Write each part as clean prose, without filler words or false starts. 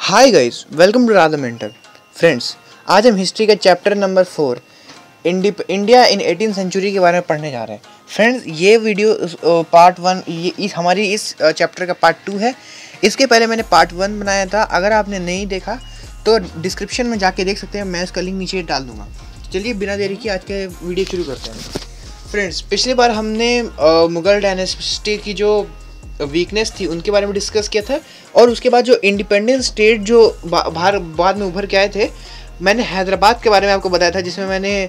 Hi guys, welcome to Radha mentor. Friends, आज हम history का chapter number 4 India in 18th century के बारे में पढ़ने जा रहे हैं। फ्रेंड्स, ये वीडियो पार्ट 1 हमारी इस चैप्टर का पार्ट 2 है। इसके पहले मैंने पार्ट 1 बनाया था। अगर आपने नहीं देखा तो डिस्क्रिप्शन में जाके देख सकते हैं, मैं इसका लिंक नीचे डाल दूँगा। चलिए बिना देरी के आज के वीडियो शुरू करते हैं। फ्रेंड्स, पिछली बार हमने मुग़ल डायनेस्टी की जो वीकनेस थी उनके बारे में डिस्कस किया था, और उसके बाद जो इंडिपेंडेंट स्टेट जो बाद में उभर के आए थे, मैंने हैदराबाद के बारे में आपको बताया था, जिसमें मैंने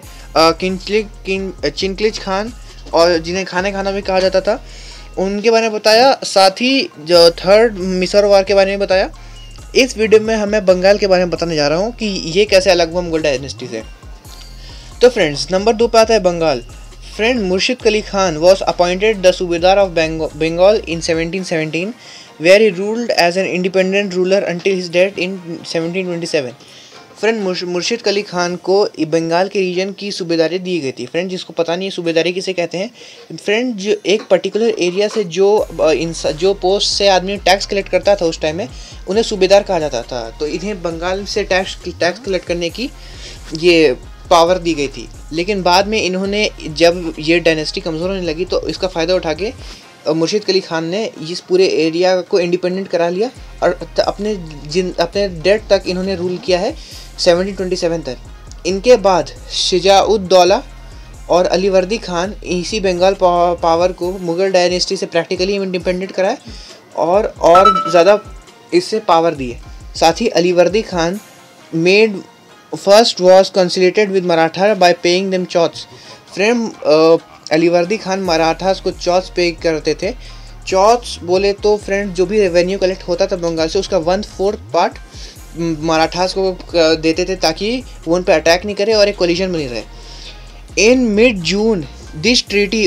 चिंकलिज खान और जिन्हें खाना भी कहा जाता था उनके बारे में बताया। साथ ही जो थर्ड मिसर वार के बारे में बताया। इस वीडियो में हमें बंगाल के बारे में बताने जा रहा हूँ कि ये कैसे अलग हुआ मुगल डायनेस्टी से। तो फ्रेंड्स, नंबर 2 पे आता है Bengal. Friend Murshid Qali Khan was appointed the Subedar of Bengal in 1717, where he ruled as an independent ruler until his death in 1727. Friend Murshid Quli Khan को बंगाल के रीजन की सूबेदारी दी गई थी। फ्रेंड, जिसको पता नहीं है सूबेदारी किसे कहते हैं, फ्रेंड जो एक पर्टिकुलर एरिया से जो पोस्ट से आदमी टैक्स कलेक्ट करता था उस टाइम में, उन्हें सूबेदार कहा जाता था। तो इन्हें बंगाल से टैक्स कलेक्ट करने की ये पावर दी गई थी। लेकिन बाद में इन्होंने, जब ये डायनेस्टी कमज़ोर होने लगी, तो इसका फ़ायदा उठा के मुर्शिद कली खान ने इस पूरे एरिया को इंडिपेंडेंट करा लिया, और अपने डेथ तक इन्होंने रूल किया है 1727 तक। इनके बाद शुजा-उद-दौला और अलीवर्दी खान इसी बंगाल पावर को मुग़ल डायनेस्टी से प्रैक्टिकली इंडिपेंडेंट कराए और ज़्यादा इससे पावर दिए। साथ ही Alivardi Khan made first was conciliated with Maratha by paying them chauths. Friend, Alivardi Khan Marathas को चौथ्स पे करते थे। चौथ्स बोले तो फ्रेंड, जो भी रेवेन्यू कलेक्ट होता था बंगाल से, उसका 1/4 पार्ट मराठास को देते थे, ताकि वो उन पर अटैक नहीं करे और एक कोलिजन बनी रहे। In mid June this treaty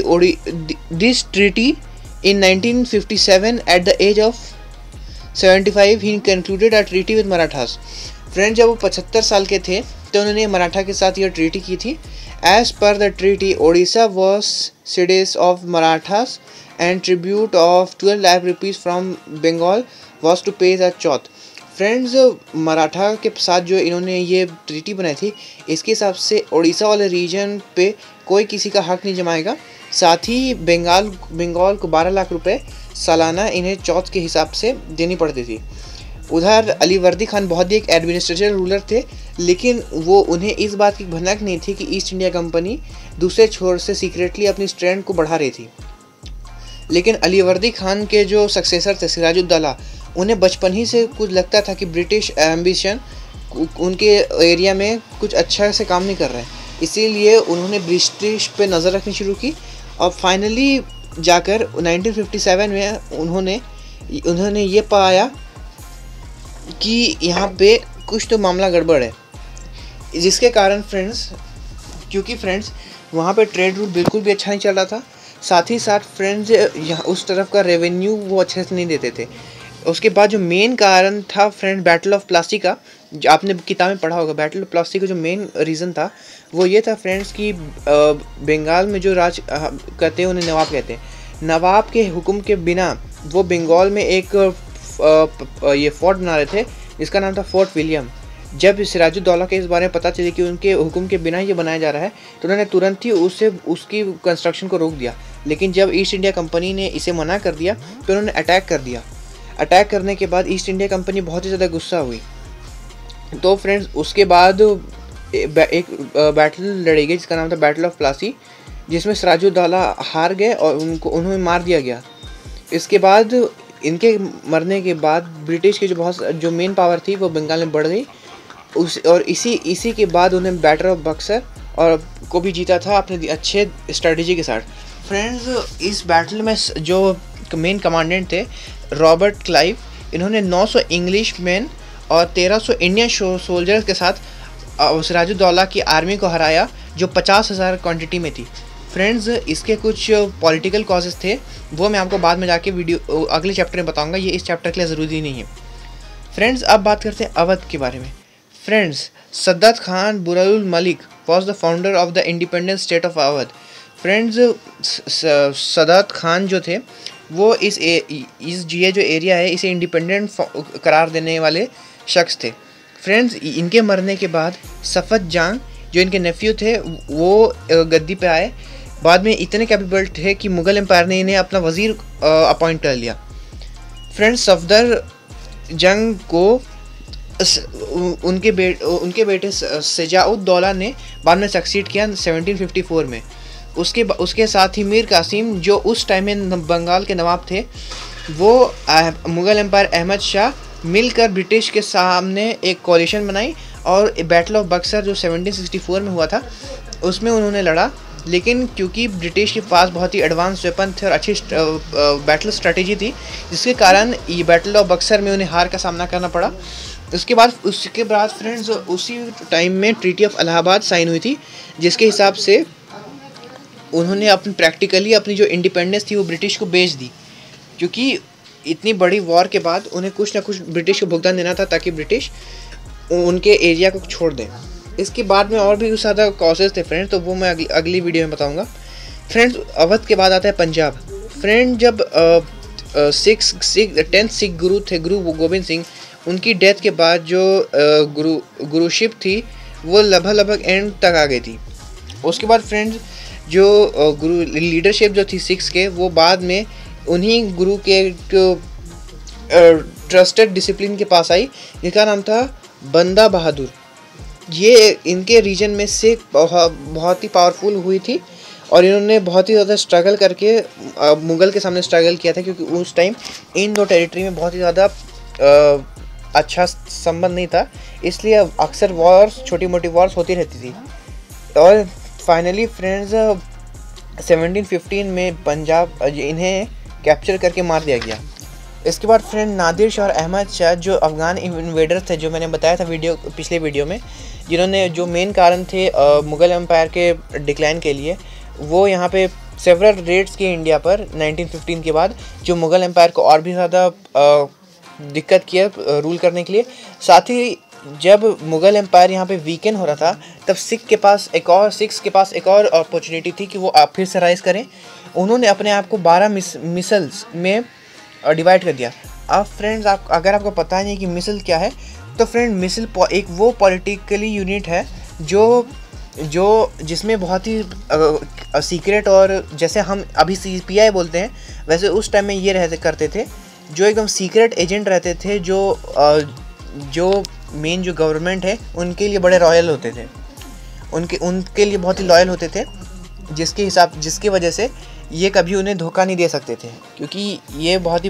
in 1957 at the age of 75 he concluded a treaty with Marathas. Friend, जब वो 75 साल के थे तो उन्होंने मराठा के साथ यह ट्रीटी की थी। As per the treaty, Odisha was ceded of Marathas and tribute of 12 lakh rupees from Bengal was to pay the chauth. Friends, Maratha के साथ जो इन्होंने ये ट्रीटी बनाई थी, इसके हिसाब से ओडिशा वाले रीजन पे कोई किसी का हक नहीं जमाएगा। साथ ही बंगाल को 12 लाख रुपए सालाना इन्हें चौथ के हिसाब से देनी पड़ती थी। उधर अलीवर्दी खान बहुत ही एक एडमिनिस्ट्रेटिव रूलर थे, लेकिन वो उन्हें इस बात की भनक नहीं थी कि ईस्ट इंडिया कंपनी दूसरे छोर से सीक्रेटली अपनी स्ट्रेंथ को बढ़ा रही थी। लेकिन अलीवर्दी खान के जो सक्सेसर थे सिराजुद्दौला, उन्हें बचपन ही से कुछ लगता था कि ब्रिटिश एम्बिशन उनके एरिया में कुछ अच्छा से काम नहीं कर रहे हैं। इसीलिए उन्होंने ब्रिटिश पे नज़र रखनी शुरू की, और फाइनली जाकर 1957 में उन्होंने ये पाया कि यहाँ पे कुछ तो मामला गड़बड़ है, जिसके कारण क्योंकि फ्रेंड्स वहाँ पे ट्रेड रूट बिल्कुल भी अच्छा नहीं चल रहा था। साथ ही साथ फ्रेंड्स, यहाँ उस तरफ का रेवेन्यू वो अच्छे से नहीं देते थे। उसके बाद जो मेन कारण था फ्रेंड, बैटल ऑफ प्लासी का, जो आपने किताब में पढ़ा होगा, बैटल ऑफ प्लासी का जो मेन रीज़न था वो ये था फ्रेंड्स कि बंगाल में जो राज कहते हैं उन्हें नवाब कहते हैं। नवाब के हुक्म के बिना वो बंगाल में एक ये फोर्ट बना रहे थे, जिसका नाम था फोर्ट विलियम। जब सिराजुद्दौला के इस बारे में पता चले कि उनके हुक्म के बिना ये बनाया जा रहा है, तो उन्होंने तुरंत ही उसकी कंस्ट्रक्शन को रोक दिया। लेकिन जब ईस्ट इंडिया कंपनी ने इसे मना कर दिया, तो उन्होंने अटैक कर दिया। अटैक करने के बाद ईस्ट इंडिया कंपनी बहुत ही ज़्यादा गुस्सा हुई। तो फ्रेंड्स, उसके बाद एक बैटल लड़ी गई जिसका नाम था बैटल ऑफ प्लासी, जिसमें सिराजुद्दौला हार गए और उन्हें मार दिया गया। इसके बाद इनके मरने के बाद ब्रिटिश की जो मेन पावर थी वो बंगाल में बढ़ गई। और इसी के बाद उन्हें बैटल ऑफ बक्सर और को भी जीता था अपने अच्छे स्ट्रेटजी के साथ। फ्रेंड्स, इस बैटल में जो मेन कमांडेंट थे रॉबर्ट क्लाइव, इन्होंने 900 इंग्लिश मैन और 1300 इंडियन सोल्जर्स के साथ सिराजुद्दौला की आर्मी को हराया, जो 50,000 क्वांटिटी में थी। फ्रेंड्स, इसके कुछ पॉलिटिकल कॉजेज़ थे, वो मैं आपको बाद में जाके अगले चैप्टर में बताऊंगा, ये इस चैप्टर के लिए ज़रूरी नहीं है। फ्रेंड्स, अब बात करते हैं अवध के बारे में। Friends, Saadat Khan Burhanul Malik was the founder of the independent state of Awadh. Friends, Saadat Khan जो थे वो इस ये जो एरिया है इसे इंडिपेंडेंट करार देने वाले शख्स थे। फ्रेंड्स, इनके मरने के बाद सफद जंग जो इनके नेफ्यू थे वो गद्दी पे आए। बाद में इतने कैपेबल थे कि मुग़ल एम्पायर ने इन्हें अपना वज़ीर अपॉइंट कर लिया। फ्रेंड्स, सफदर जंग को उनके बेटे शजाउद्दौला ने बाद में सक्सीड किया 1754 में। उसके साथ ही मीर कासिम जो उस टाइम में बंगाल के नवाब थे, वो मुग़ल एम्पायर अहमद शाह मिलकर ब्रिटिश के सामने एक कोalition बनाई और बैटल ऑफ बक्सर जो 1764 में हुआ था उसमें उन्होंने लड़ा। लेकिन क्योंकि ब्रिटिश के पास बहुत ही एडवांस वेपन थे और अच्छी बैटल स्ट्रेटेजी थी, जिसके कारण ये बैटल ऑफ बक्सर में उन्हें हार का सामना करना पड़ा। उसके बाद फ्रेंड्स उसी टाइम में ट्रीटी ऑफ इलाहाबाद साइन हुई थी, जिसके हिसाब से उन्होंने प्रैक्टिकली अपनी जो इंडिपेंडेंस थी वो ब्रिटिश को बेच दी, क्योंकि इतनी बड़ी वॉर के बाद उन्हें कुछ ना कुछ ब्रिटिश को भुगतान देना था ताकि ब्रिटिश उनके एरिया को छोड़ दें। इसके बाद में और भी ज़्यादा कॉजेज़ थे फ्रेंड्स, तो वो मैं अगली वीडियो में बताऊंगा। फ्रेंड्स, अवध के बाद आता है पंजाब। फ्रेंड, जब 10th सिख गुरु थे, गुरु गोबिंद सिंह, उनकी डेथ के बाद जो गुरुशिप थी वो लगभग एंड तक आ गई थी। उसके बाद फ्रेंड्स, जो गुरु लीडरशिप जो थी सिक्स के, वो बाद में उन्हीं गुरु के ट्रस्टेड डिसिप्लिन के पास आई, जिसका नाम था बंदा बहादुर। ये इनके रीजन में सिख बहुत ही पावरफुल हुई थी और इन्होंने बहुत ही ज़्यादा स्ट्रगल करके मुग़ल के सामने स्ट्रगल किया था, क्योंकि उस टाइम इन दो टेरिटरी में बहुत ही ज़्यादा अच्छा संबंध नहीं था, इसलिए अक्सर वॉर्स, छोटी मोटी वॉर्स होती रहती थी। और फाइनली फ्रेंड्स 1715 में पंजाब इन्हें कैप्चर करके मार दिया गया। इसके बाद फ्रेंड, नादिर शाह और अहमद शाह जो अफ़गान इन्वेडर थे, जो मैंने बताया था पिछले वीडियो में, जिन्होंने जो मेन कारण थे मुग़ल एम्पायर के डिक्लाइन के लिए, वो यहाँ पे सेवरल रेड्स किए इंडिया पर 1915 के बाद, जो मुग़ल एम्पायर को और भी ज़्यादा दिक्कत किया रूल करने के लिए। साथ ही जब मुग़ल एम्पायर यहाँ पे वीकेंड हो रहा था, तब सिक्स के पास एक और अपॉर्चुनिटी थी कि वो फिर से राइज करें। उन्होंने अपने आप को 12 मिसल्स में डिवाइड कर दिया। अब फ्रेंड्स, अगर आपको पता नहीं कि मिसल क्या है, तो फ्रेंड मिसल एक वो पॉलिटिकली यूनिट है जो जिसमें बहुत ही सीक्रेट, और जैसे हम अभी CPI बोलते हैं, वैसे उस टाइम में ये करते थे, जो एकदम सीक्रेट एजेंट रहते थे, जो मेन जो गवर्नमेंट है उनके लिए बड़े रॉयल होते थे, उनके लिए बहुत ही लॉयल होते थे, जिसकी वजह से ये कभी उन्हें धोखा नहीं दे सकते थे, क्योंकि ये बहुत ही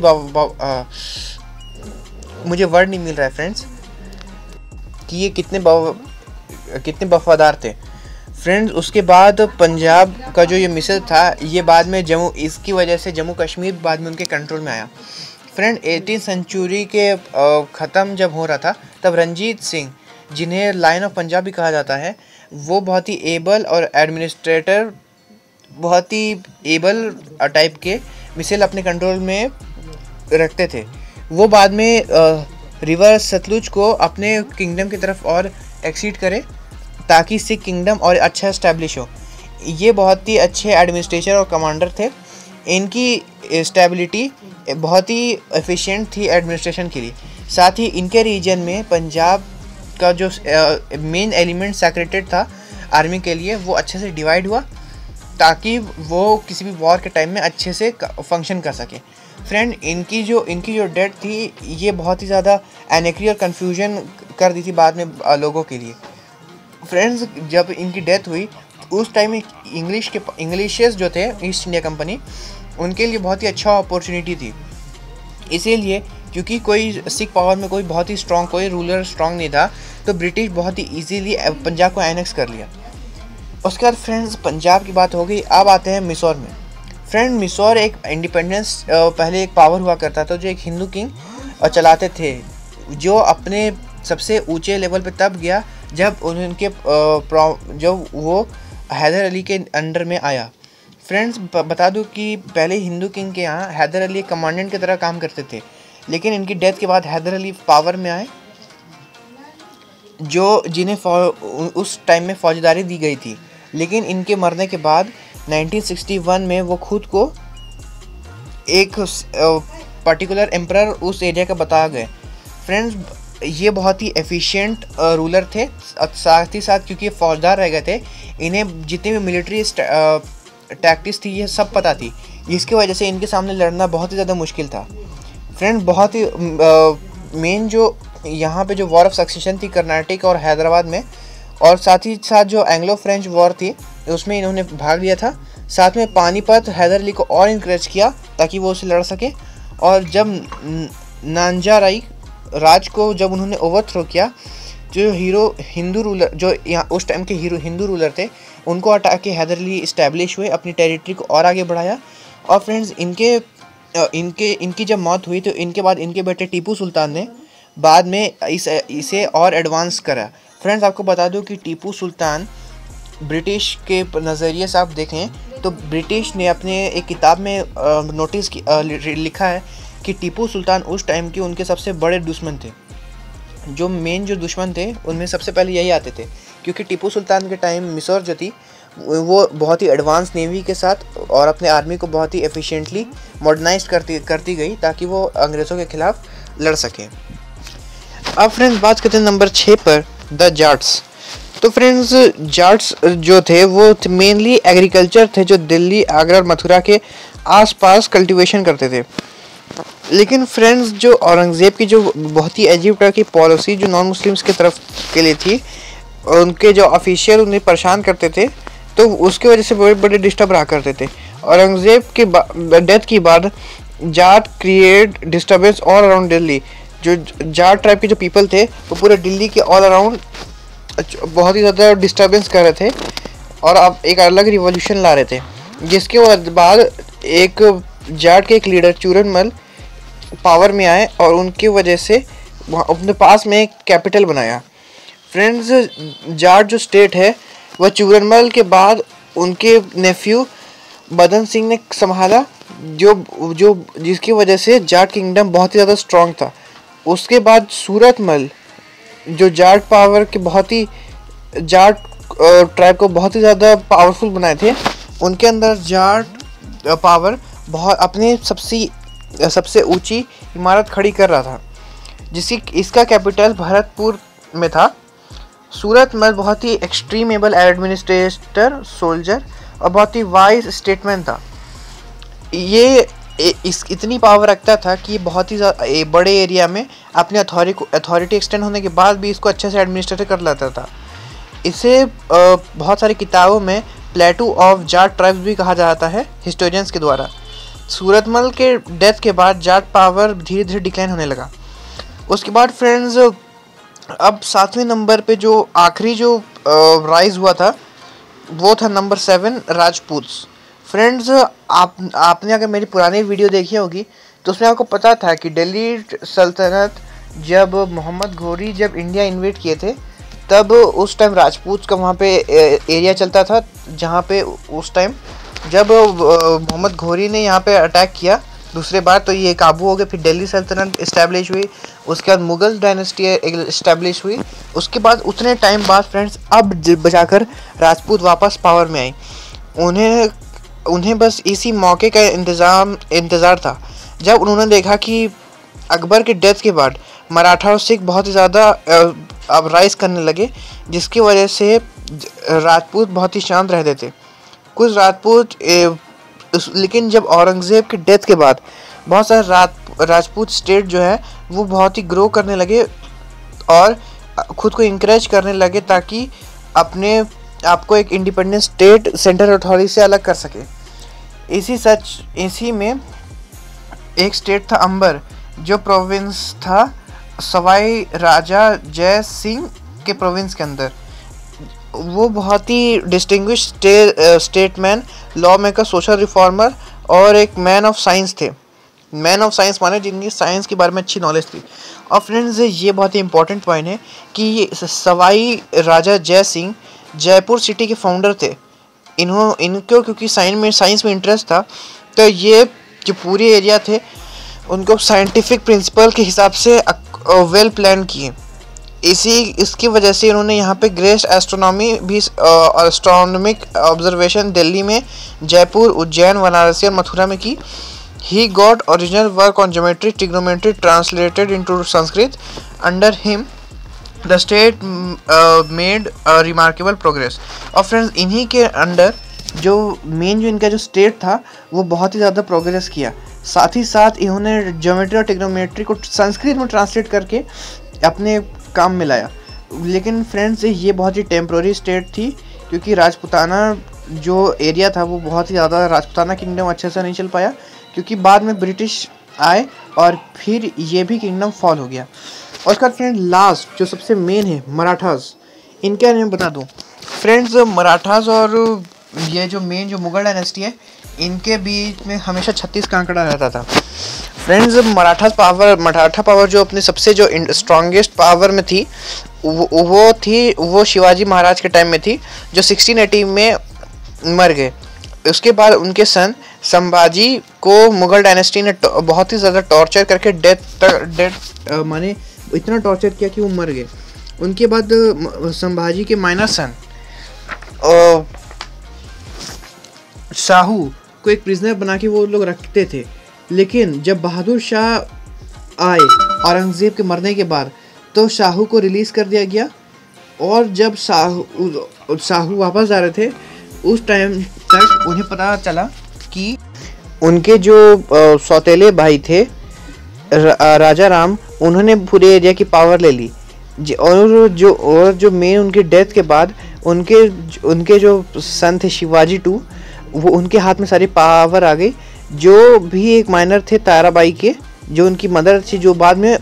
मुझे वर्ड नहीं मिल रहा है फ्रेंड्स कि ये कितने वफादार थे। फ्रेंड्स, उसके बाद पंजाब का जो ये मिसल था, ये बाद में इसकी वजह से जम्मू कश्मीर बाद में उनके कंट्रोल में आया। फ्रेंड, 18th सेंचुरी के ख़त्म जब हो रहा था, तब रंजीत सिंह, जिन्हें लायन ऑफ पंजाब भी कहा जाता है, वो बहुत ही एबल और एडमिनिस्ट्रेटर, बहुत ही एबल टाइप के मिसल अपने कंट्रोल में रखते थे। वो बाद में रिवर सतलुज को अपने किंगडम की तरफ और एक्सीड करे, ताकि सिख किंगडम और अच्छा इस्टेब्लिश हो। ये बहुत ही अच्छे एडमिनिस्ट्रेटर और कमांडर थे। इनकी स्टेबिलिटी बहुत ही एफिशिएंट थी एडमिनिस्ट्रेशन के लिए। साथ ही इनके रीजन में पंजाब का जो मेन एलिमेंट सेक्रेटेड था आर्मी के लिए, वो अच्छे से डिवाइड हुआ, ताकि वो किसी भी वॉर के टाइम में अच्छे से फंक्शन कर सके। फ्रेंड, इनकी जो डेथ थी, ये बहुत ही ज़्यादा एनेक्री और कन्फ्यूजन कर दी थी बाद में लोगों के लिए। फ्रेंड्स, जब इनकी डेथ हुई, उस टाइम में इंग्लिशेस जो थे, ईस्ट इंडिया कंपनी, उनके लिए बहुत ही अच्छा अपॉर्चुनिटी थी। इसीलिए क्योंकि कोई सिख पावर में कोई बहुत ही स्ट्रॉन्ग, कोई रूलर स्ट्रॉन्ग नहीं था, तो ब्रिटिश बहुत ही इजीली पंजाब को एनेक्स कर लिया। उसके बाद फ्रेंड्स, पंजाब की बात हो गई। अब आते हैं मिसौर में। फ्रेंड, मिसौर एक इंडिपेंडेंस पहले एक पावर हुआ करता था, जो एक हिंदू किंग चलाते थे, जो अपने सबसे ऊंचे लेवल पे तब गया जब जब वो हैदर अली के अंडर में आया। फ्रेंड्स, बता दूं कि पहले हिंदू किंग के यहाँ हैदर अली एक कमांडेंट की तरह काम करते थे, लेकिन इनकी डेथ के बाद हैदर अली पावर में आए, जिन्हें उस टाइम में फौजदारी दी गई थी। लेकिन इनके मरने के बाद 1961 में वो खुद को एक पर्टिकुलर एम्परर उस एरिया का बता गए। फ्रेंड्स, ये बहुत ही एफिशिएंट रूलर थे, साथ ही साथ क्योंकि ये फौजदार रह गए थे, इन्हें जितनी भी मिलिट्री टैक्टिक्स थी ये सब पता थी, जिसकी वजह से इनके सामने लड़ना बहुत ही ज़्यादा मुश्किल था। फ्रेंड, बहुत ही मेन जो यहाँ पे जो वॉर ऑफ सक्सेशन थी कर्नाटक और हैदराबाद में, और साथ ही साथ जो एंग्लो फ्रेंच वॉर थी उसमें इन्होंने भाग लिया था। साथ में पानीपत हैदर अली को और इनकरेज किया ताकि वो उसे लड़ सके। और जब नांजाराई राज को जब उन्होंने ओवरथ्रो किया, जो हिंदू रूलर जो यहाँ उस टाइम के हिंदू रूलर थे उनको हटा के हैदर अली इस्टेब्लिश हुए, अपनी टेरिटरी को और आगे बढ़ाया। और फ्रेंड्स, इनकी जब मौत हुई तो इनके बाद इनके बेटे टीपू सुल्तान ने बाद में इसे और एडवांस करा। फ्रेंड्स, आपको बता दूं कि टीपू सुल्तान ब्रिटिश के नज़रिए से आप देखें तो ब्रिटिश ने अपने एक किताब में लिखा है कि टीपू सुल्तान उस टाइम के उनके सबसे बड़े दुश्मन थे। जो मेन जो दुश्मन थे उनमें सबसे पहले यही आते थे, क्योंकि टीपू सुल्तान के टाइम मिसौर जो थी वो बहुत ही एडवांस नेवी के साथ और अपने आर्मी को बहुत ही एफिशिएंटली मॉडर्नाइज करती गई ताकि वो अंग्रेज़ों के खिलाफ लड़ सकें। अब फ्रेंड्स, बात करते हैं नंबर 6 पर, द जाट्स। तो फ्रेंड्स, जाट्स जो थे वो मेनली एग्रीकल्चर थे, जो दिल्ली, आगरा और मथुरा के आसपास कल्टीवेशन करते थे। लेकिन फ्रेंड्स, जो औरंगज़ेब की जो बहुत ही अजीब तरह की पॉलिसी जो नॉन मुस्लिम्स की तरफ के लिए थी, उनके जो ऑफिशियल उन्हें परेशान करते थे, तो उसकी वजह से बड़े बड़े डिस्टर्ब रहा करते थे। औरंगज़ेब के डेथ के बाद Jat create disturbance all around Delhi. जो जाट ट्राइब के जो पीपल थे वो पूरे दिल्ली के ऑल अराउंड बहुत ही ज़्यादा डिस्टर्बेंस कर रहे थे और अब एक अलग रिवॉल्यूशन ला रहे थे, जिसके बाद एक जाट के एक लीडर चूरनमल पावर में आए और उनकी वजह से अपने पास में एक कैपिटल बनाया। फ्रेंड्स, जाट जो स्टेट है वह चूरनमल के बाद उनके नेफ्यू बदन सिंह ने संभाला, जो जिसकी वजह से जाट किंगडम बहुत ही ज़्यादा स्ट्रॉन्ग था। उसके बाद सूरतमल जो जाट पावर के बहुत ही जाट ट्राइब को बहुत ही ज़्यादा पावरफुल बनाए थे, उनके अंदर जाट पावर बहुत अपने सबसे ऊंची इमारत खड़ी कर रहा था, इसका कैपिटल भरतपुर में था। सूरतमल बहुत ही एक्सट्रीमेबल एडमिनिस्ट्रेटर, सोल्जर और बहुत ही वाइज स्टेटमैन था। ये इतनी पावर रखता था कि बहुत ही बड़े एरिया में अपने अथॉरिटी एक्सटेंड होने के बाद भी इसको अच्छे से एडमिनिस्ट्रेट कर लेता था। इसे बहुत सारी किताबों में प्लेटू ऑफ जाट ट्राइब्स भी कहा जाता है हिस्टोरियंस के द्वारा। सूरतमल के डेथ के बाद जाट पावर धीरे धीरे डिक्लाइन होने लगा। उसके बाद फ्रेंड्स, अब 7वें नंबर पे जो आखिरी जो राइज हुआ था वो था नंबर 7, राजपूत्स। फ्रेंड्स, आपने अगर मेरी पुरानी वीडियो देखी होगी तो उसमें आपको पता था कि दिल्ली सल्तनत जब मोहम्मद घोरी जब इंडिया इन्वेड किए थे, तब उस टाइम राजपूत का वहाँ पे एरिया चलता था, जहाँ पे उस टाइम जब मोहम्मद घोरी ने यहाँ पे अटैक किया दूसरे बार तो ये काबू हो गए। फिर दिल्ली सल्तनत इस्टेब्लिश हुई, उसके बाद मुगल डायनेस्टी इस्टेब्लिश हुई। उसके बाद उतने टाइम बाद फ्रेंड्स अब बचाकर राजपूत वापस पावर में आई। उन्हें बस इसी मौके का इंतज़ार था, जब उन्होंने देखा कि अकबर के डेथ के बाद मराठा और सिख बहुत ही ज़्यादा अब राइज करने लगे, जिसकी वजह से राजपूत बहुत ही शांत रहते थे। कुछ राजपूत लेकिन जब औरंगज़ेब के डेथ के बाद बहुत सारे राजपूत स्टेट जो है वो बहुत ही ग्रो करने लगे और खुद को इंकरेज करने लगे ताकि अपने आपको एक इंडिपेंडेंट स्टेट सेंट्रल अथॉरिटी से अलग कर सके। इसी में एक स्टेट था अंबर, जो प्रोविंस था सवाई राजा जय सिंह के प्रोविंस के अंदर। वो बहुत ही distinguish statesman, law maker, social reformer और एक मैन ऑफ साइंस थे। मैन ऑफ साइंस माने जिनकी साइंस के बारे में अच्छी नॉलेज थी। और फ्रेंड्स, ये बहुत ही इंपॉर्टेंट पॉइंट है कि सवाई राजा जय सिंह जयपुर सिटी के फाउंडर थे। इनको क्योंकि साइंस में इंटरेस्ट था, तो ये जो पूरे एरिया थे उनको साइंटिफिक प्रिंसिपल के हिसाब से वेल प्लान किए। इसकी वजह से उन्होंने यहाँ पे ग्रेट एस्ट्रोनॉमी भी एस्ट्रोनॉमिक ऑब्जर्वेशन दिल्ली में, जयपुर, उज्जैन, वाराणसी और मथुरा में की। He got original work on geometry, trigonometry translated into Sanskrit. Under him the state made remarkable progress. और फ्रेंड्स इन्हीं के अंडर जो इनका जो स्टेट था वो बहुत ही ज़्यादा प्रोग्रेस किया। साथ ही साथ इन्होंने ज्योमेट्री और ट्रिग्नोमेट्री को संस्कृत में ट्रांसलेट करके अपने काम में लाया। लेकिन फ्रेंड्स ये बहुत ही टेम्प्रोरी स्टेट थी, क्योंकि राजपूताना जो एरिया था वो बहुत ही ज़्यादा, राजपूताना किंगडम अच्छे से नहीं चल पाया, क्योंकि बाद में ब्रिटिश आए और फिर ये भी किंगडम फॉल हो गया। और उसका फ्रेंड लास्ट जो सबसे मेन है मराठास, इनके बारे में बता दूँ फ्रेंड्स। मराठास और ये जो जो मुगल डायनेस्टी है, इनके बीच में हमेशा 36 का आंकड़ा रहता था। फ्रेंड्स मराठा पावर जो अपने सबसे जो स्ट्रॉन्गेस्ट पावर में थी वो शिवाजी महाराज के टाइम में थी, जो 1680 में मर गए। उसके बाद उनके सन संभाजी को मुगल डायनेस्टी ने बहुत ही ज़्यादा टॉर्चर करके डेथ माने इतना टॉर्चर किया कि वो मर गए। उनके बाद संभाजी के माइनर सन शाहू को एक प्रिजनर बना के वो लोग रखते थे। लेकिन जब बहादुर शाह आए औरंगज़ेब के मरने के बाद, तो शाहू को रिलीज़ कर दिया गया। और जब शाहू वापस आ रहे थे, उस टाइम तक उन्हें पता चला कि उनके जो सौतेले भाई थे राजा राम, उन्होंने पूरे एरिया की पावर ले ली। और जो मेन उनकी डेथ के बाद उनके जो सन थे शिवाजी 2, वो उनके हाथ में सारी पावर आ गई। जो भी एक माइनर थे ताराबाई के, जो उनकी मदर थी, जो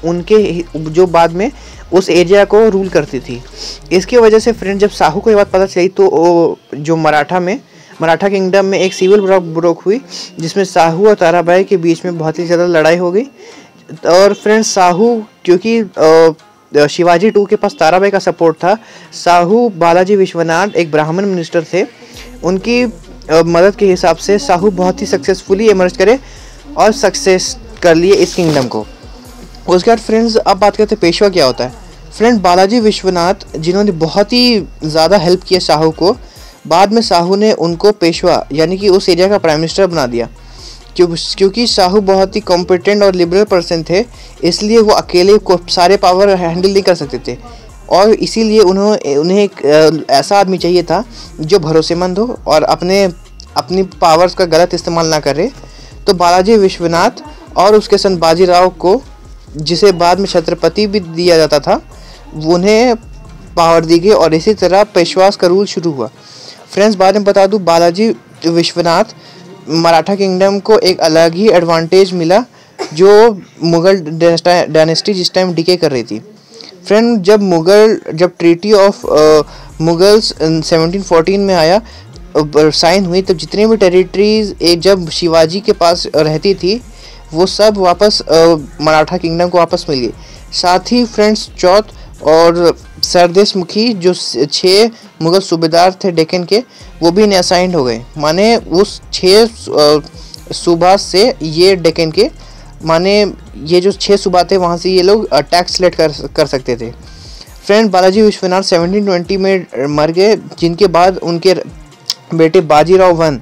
बाद में उस एरिया को रूल करती थी। इसकी वजह से फ्रेंड जब शाहू को ये बात पता चली, तो जो मराठा किंगडम में एक सिविल ब्रोक हुई, जिसमें शाहू और ताराबाई के बीच में बहुत ही ज़्यादा लड़ाई हो गई। और फ्रेंड्स शाहू, क्योंकि शिवाजी 2 के पास ताराबाई का सपोर्ट था, शाहू बालाजी विश्वनाथ एक ब्राह्मण मिनिस्टर थे, उनकी मदद के हिसाब से शाहू बहुत ही सक्सेसफुली इमर्ज करे और सक्सेस कर लिए इस किंगडम को। उसके बाद फ्रेंड्स अब बात करते हैं पेशवा क्या होता है। फ्रेंड बालाजी विश्वनाथ, जिन्होंने बहुत ही ज़्यादा हेल्प किया शाहू को, बाद में शाहू ने उनको पेशवा यानी कि उस एरिया का प्राइम मिनिस्टर बना दिया। क्योंकि शाहू बहुत ही कॉम्पिटेंट और लिबरल पर्सन थे, इसलिए वो अकेले को सारे पावर हैंडल नहीं कर सकते थे। और इसीलिए उन्हें एक ऐसा आदमी चाहिए था जो भरोसेमंद हो और अपनी पावर्स का गलत इस्तेमाल ना करे। तो बालाजी विश्वनाथ और उसके सन बाजीराव को, जिसे बाद में छत्रपति भी दिया जाता था, उन्हें पावर दी गई और इसी तरह पेशवास का रूल शुरू हुआ। फ्रेंड्स बाद में बता दूं, बालाजी विश्वनाथ मराठा किंगडम को एक अलग ही एडवांटेज मिला, जो मुगल डायनेस्टी जिस टाइम डिके कर रही थी। फ्रेंड जब ट्रीटी ऑफ मुगल्स 1714 में आया, साइन हुई, तब जितने भी टेरिटरीज जब शिवाजी के पास रहती थी, वो सब वापस मराठा किंगडम को वापस मिल गई। साथ ही फ्रेंड्स चौथ और सरदेश मुखी जो 6 मुगल सूबेदार थे डेक्कन के, वो भी असाइंड हो गए। माने उस 6 सूबा से ये डेक्कन के, माने ये जो 6 सूबा थे वहाँ से ये लोग टैक्स लेट कर सकते थे। फ्रेंड बालाजी विश्वनाथ 1720 में मर गए, जिनके बाद उनके बेटे बाजीराव 1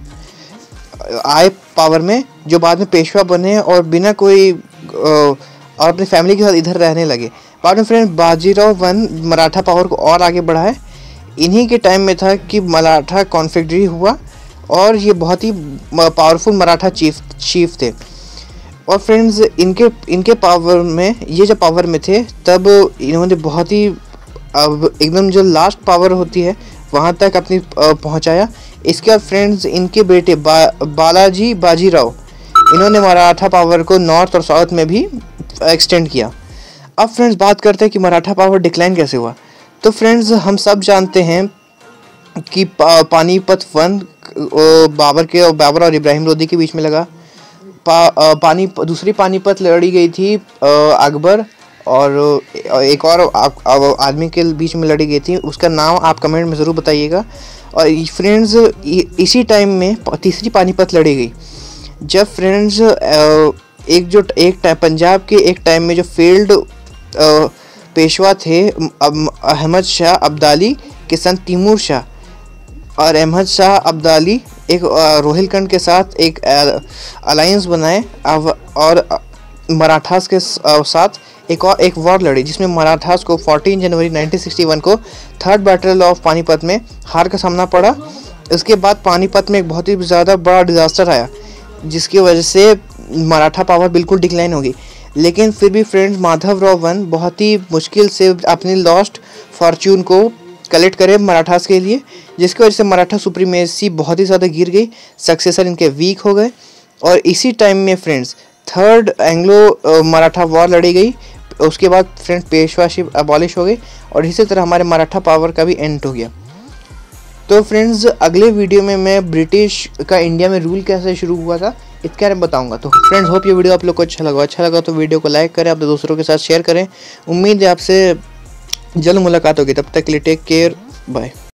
आए पावर में, जो बाद में पेशवा बने और बिना कोई और अपनी फैमिली के साथ इधर रहने लगे। बाद में फ्रेंड बाजीराव 1 मराठा पावर को और आगे बढ़ाए। इन्हीं के टाइम में था कि मराठा कॉन्फेडरेसी हुआ और ये बहुत ही पावरफुल मराठा चीफ थे। और फ्रेंड्स इनके पावर में, ये जब पावर में थे, तब इन्होंने बहुत ही एकदम जो लास्ट पावर होती है वहाँ तक अपनी पहुँचाया। इसके बाद फ्रेंड्स इनके बेटे बालाजी बाजीराव, इन्होंने मराठा पावर को नॉर्थ और साउथ में भी एक्सटेंड किया। अब फ्रेंड्स बात करते हैं कि मराठा पावर डिक्लाइन कैसे हुआ। तो फ्रेंड्स हम सब जानते हैं कि पानीपत 1 बाबर और इब्राहिम लोदी के बीच में लगा। दूसरी पानीपत लड़ी गई थी अकबर और एक और आदमी के बीच में लड़ी गई थी, उसका नाम आप कमेंट में ज़रूर बताइएगा। और फ्रेंड्स इसी टाइम में तीसरी पानीपत लड़ी गई, जब फ्रेंड्स पंजाब के एक टाइम में जो फेल्ड पेशवा थे अहमद शाह अब्दाली के सन तैमूर शाह और अहमद शाह अब्दाली एक रोहिलखंड के साथ एक अलायंस बनाए और मराठास के साथ एक वॉर लड़ी, जिसमें मराठास को 14 जनवरी 1961 को थर्ड बैटल ऑफ पानीपत में हार का सामना पड़ा। इसके बाद पानीपत में एक बहुत ही ज़्यादा बड़ा डिज़ास्टर आया, जिसकी वजह से मराठा पावर बिल्कुल डिक्लाइन होगी। लेकिन फिर भी फ्रेंड्स, माधवराव वन बहुत ही मुश्किल से अपनी लॉस्ट फॉर्च्यून को कलेक्ट करे मराठास के लिए, जिसकी वजह से मराठा सुप्रीमेसी बहुत ही ज़्यादा गिर गई, सक्सेसर इनके वीक हो गए। और इसी टाइम में friends third Anglo Maratha war लड़ी गई। उसके बाद फ्रेंड्स पेशवाशी अबॉलिश हो गई और इसी तरह हमारे मराठा पावर का भी एंड हो गया। तो फ्रेंड्स, अगले वीडियो में मैं ब्रिटिश का इंडिया में रूल कैसे शुरू हुआ था इसके बारे में बताऊंगा। तो फ्रेंड्स, होप ये वीडियो आप लोग को अच्छा लगा तो वीडियो को लाइक करें, अपने दोस्तों के साथ शेयर करें। उम्मीद है आपसे जल्द मुलाकात होगी, तब तक के लिए टेक केयर, बाय।